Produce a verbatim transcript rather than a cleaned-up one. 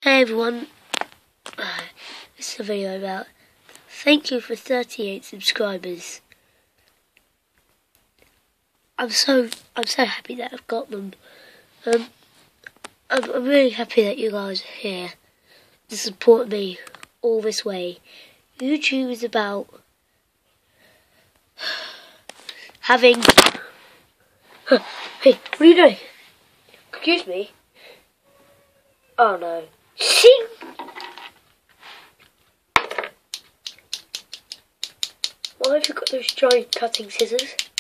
Hey everyone, uh, this is a video about thank you for thirty-eight subscribers. I'm so I'm so happy that I've got them. Um, I'm, I'm really happy that you guys are here to support me all this way. YouTube is about having. Hey, what are you doing? Excuse me. Oh no. See? Why have you got those giant cutting scissors?